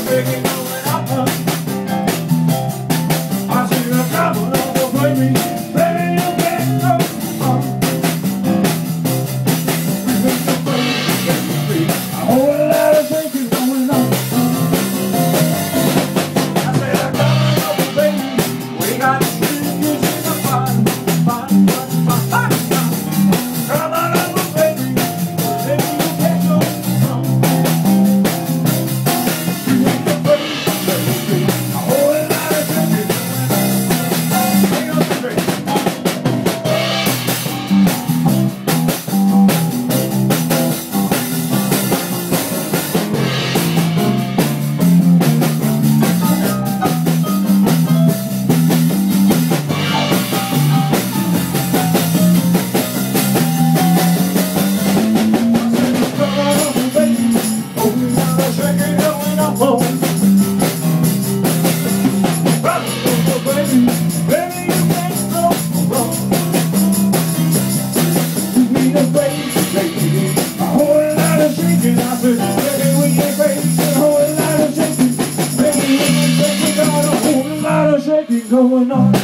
shaking going up. I see the trouble of the baby. Baby, you can't go on. We make the baby, a whole lot of shaking going on. I said the trouble of the baby. We got to see you in the fun, fun, fun, fun, fun. Trouble of the baby. Baby, you can't go on. We make the baby, a whole lot of shaking going on. Going on.